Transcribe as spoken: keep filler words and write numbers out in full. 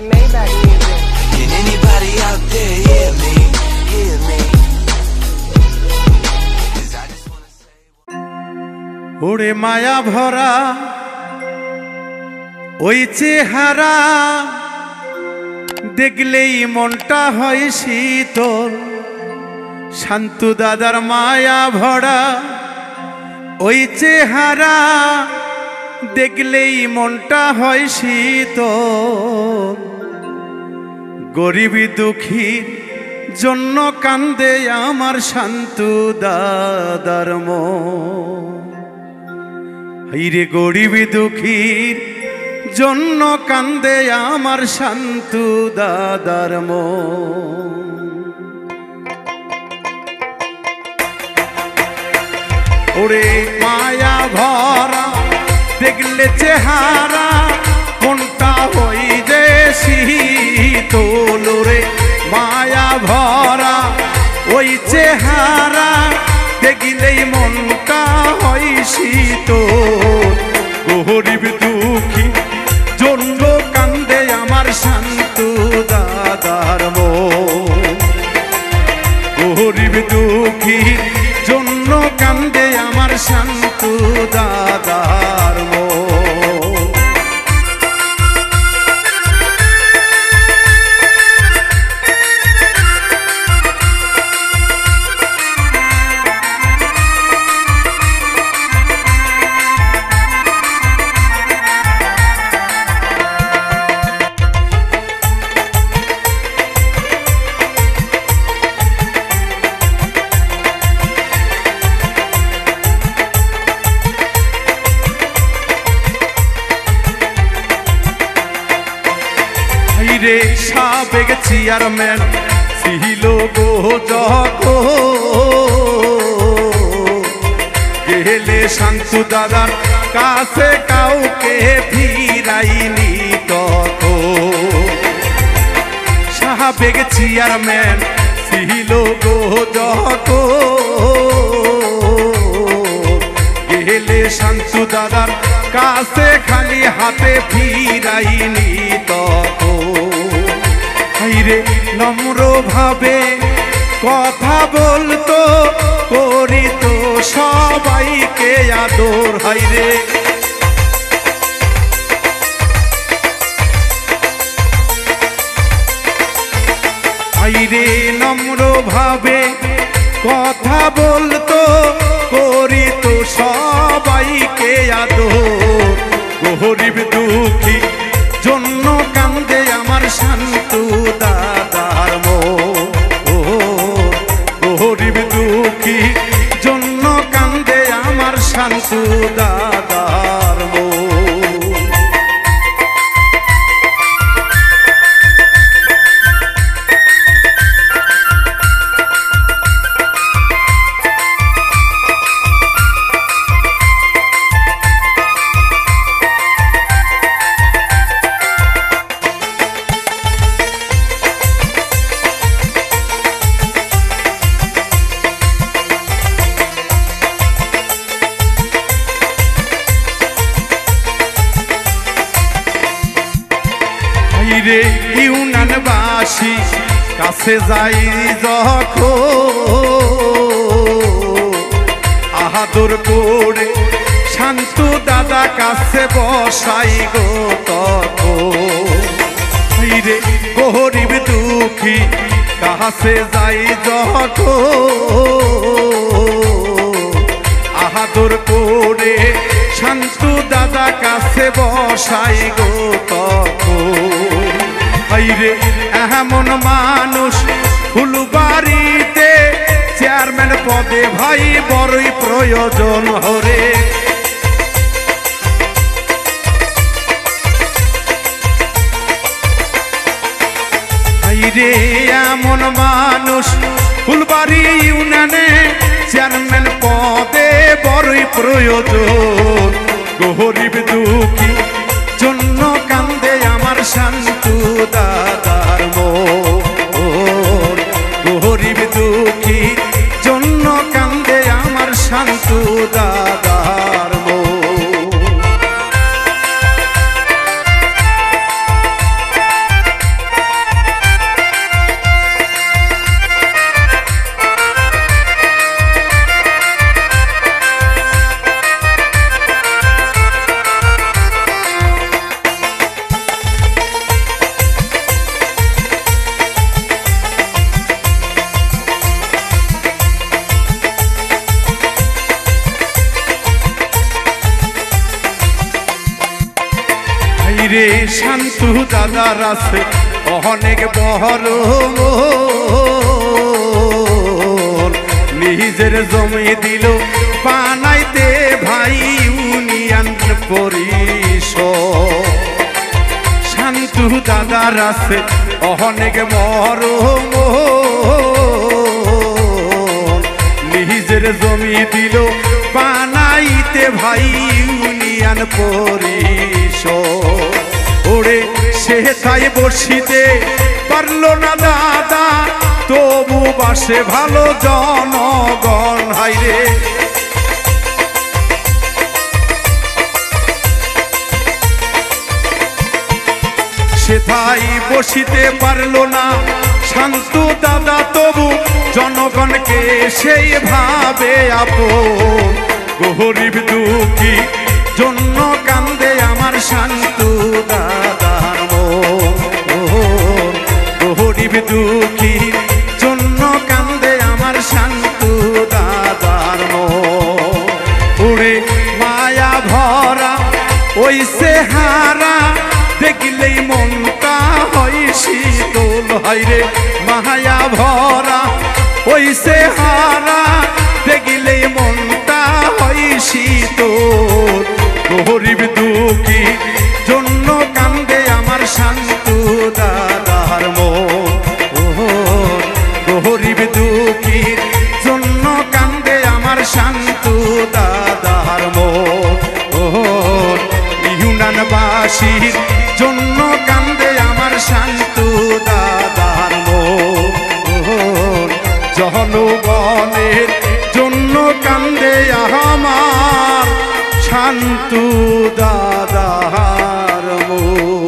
Maybach music. Can anybody out there hear me? Hear me? 'Cause I just wanna say ওরে মায়া ভরা ওই চেহারা দেখলেই মনটা হয় শীতল শান্তু দাদার মায়া ভরা ওই চেহারা দেখলেই মনটা হয় শীতল গরিবী দুঃখীর জন্য কান্দে আমার শান্তু দাদার মন হাইরে গরিবী দুঃখীর জন্য কান্দে আমার শান্তু দাদার মন ওরে মায়া ভরা দেখলে চেহারা মনটা হই যে শীতল রে মায়া ভরা ওই চেহারা দেখলেই মনটা হয় শীতল গরিব দুঃখী জন্য কান্দে আমার শান্তু দাদার মন গরিব দুঃখী জন্য কান্দে আমার শান্তু দাদার মন রে সাবেক চেয়ারম্যান ছিল গো যখন গেলে শান্তু দাদার কাছে কাউকে ফিরাইনি তখন সাবেক চেয়ারম্যান ছিল গো যখন গেলে শান্তু দাদার কাছে খালি হাতে ফিরাইনি তখন হাইরে নম্র ভাবে কথা বলতো করিত সবাইকে আদর হাইরে হাইরে নম্র ভাবে কথা বলতো করিত সবাইকে আদর গরিব দুঃখী জন্য কান্দে আমার শান্তু দাদার মন গরিব দুঃখী জন্য কান্দে আমার শান্তু দাদার মন রে ইউনানবাসী কাছে যাই যখন আহাদর করে শান্তু দাদা কাছে বসাই গো তখন রে গরিব দুঃখী কাছে যাই যখন আহাদর করে শান্তু দাদা কাছে বসাই গো তখন হাইরে এমন মানুষ ফুলবাড়িতে চেয়ারম্যান পদে ভাই বড়ই প্রয়োজন হরে হাইরে এমন মানুষ ফুলবাড়ি ইউনিয়নে চেয়ারম্যান পদে বড়ই প্রয়োজন গরিব দুঃখী জন্য কান্দে আমার শান্তু দাদার মন গরিব দুঃখী জন্য কান্দে আমার শান্তু দাদার মন হাইরে শান্তু দাদার আছে অনেক বড় নিজের জমি দিল বানাইতে ভাই ইউনিয়ন পরিষদ। শান্তু দাদার আছে অনেক বড় নিজের জমি দিল বানাইতে ভাই ইউনিয়ন পরিষদ। ওরে সে তাই বসিতে পারলো না দাদা তবু বাসে ভালো জনগণ। হাইরে সে তাই বসিতে পারলো না শান্তু দাদা তবু জনগণকে সেই ভাবে আপন। গরিব দুঃখী জন্য কান্দে আমার শান্তু দাদার মন। গরিব দুঃখী জন্য কান্দে আমার শান্তু দাদার মন। ওরে মায়া ভরা ওই চেহারা দেখলেই মনটা হয় শীতল। হাইরে মায়া ভরা ওই চেহারা দেখলেই মনটা হয় শীতল। গরিব দুঃখী জন্য কান্দে আমার শান্তু দাদার মন। গরিব দুঃখীর জন্য কান্দে আমার শান্তু দাদার মন। ইউনিয়নবাসীর জন্য কান্দে আমার শান্তু দাদার মন। জনগণের জন্য কান্দে আমার শান্তু দাদার মন।